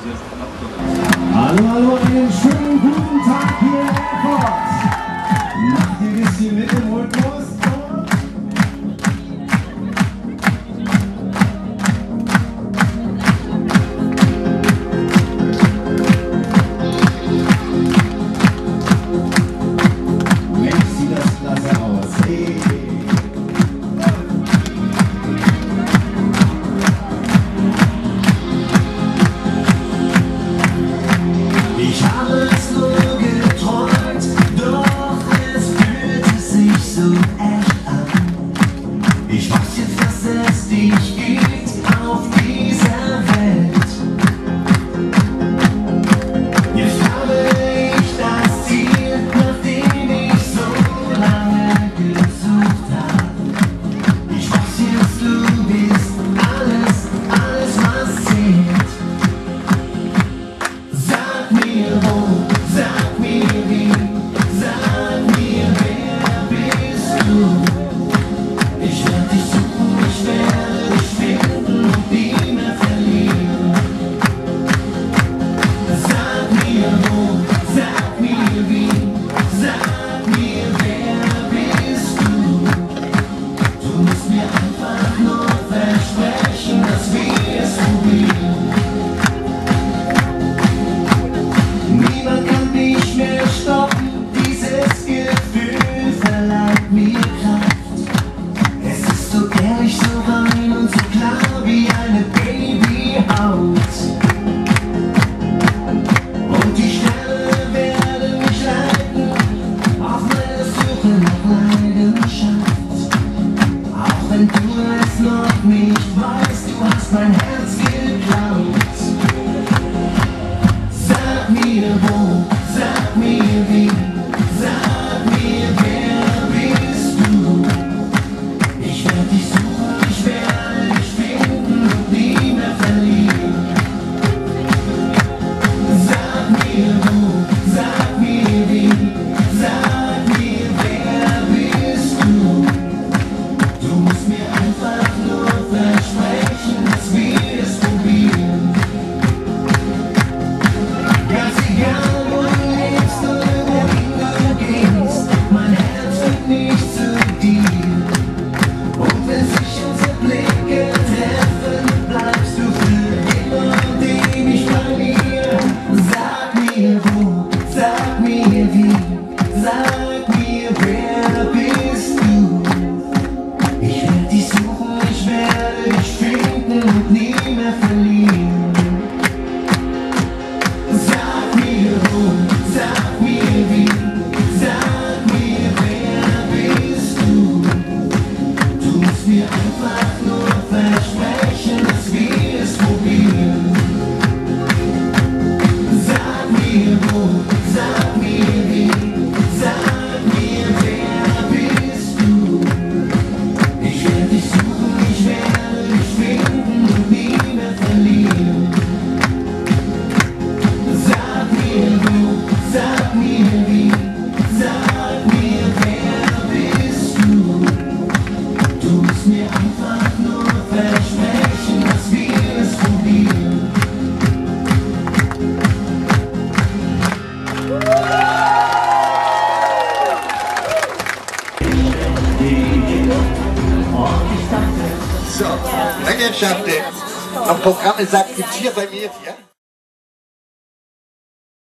Hallo, hallo, einen schönen guten Tag hier in Erfurt. Macht ihr ein bisschen mit im Rhythmus? Mensch, sieht das klasse aus. Hey. Ich habe es nur geträumt, doch es fühlte sich so echt an. Ich weiß jetzt, dass es dich gibt auf dieser Welt. Jetzt habe ich das Ziel, nach dem ich so lange gesucht habe. Ich weiß jetzt, du bist alles, was zählt. Sag mir wo, sag mir wie, sag mir wer bist du? Ich werde dich suchen, ich werde dich finden und nie mehr verlieren. Sag mir wo, sag mir wie, sag mir wer bist du? Du musst mir einfach nur versprechen, dass wir es probieren. Niemand kann mich mehr stoppen, dieses Gefühl verleiht mir Kraft. Es ist so ehrlich, so rein und so klar wie eine Babyhaut. Und die Sterne werden mich leiten auf meine Suche nach Leidenschaft. Auch wenn du es noch nicht weißt, du hast mein Herz geklaut. Sag mir wo, sag mir wie, sag mir wer bist du? Ich werde dich suchen, ich werde dich finden und nie mehr verlieren. Sag mir wo, sag mir wie, sag mir wer bist du? Du musst mir einfach nur versprechen, dass wir es probieren. Ganz egal, wo du lebst oder wohin du gehst, mein Herz wird nicht zu dir. Und wenn sich unsere Blicke treffen, bleibst du für immer und ewig bei mir. Sag mir wo, sag mir wie, sag mir wer bist du? Ich werde dich suchen, ich werde dich finden und nie mehr verlieren. Sag mir wo, sag mir wie, sag mir wer bist du? Du musst mir einfach nur versprechen, dass wir es probieren. Sag mir wo, sag mir wie, sag mir wer bist du? Ich werde dich suchen, ich werde dich finden und nie mehr verlieren. Sag mir wo, sag mir wie, sag mir wer bist du? Du musst mir einfach nur versprechen, dass wir es probieren. So, Herrschaften, am Programm ist akzeptiert bei mir, ja?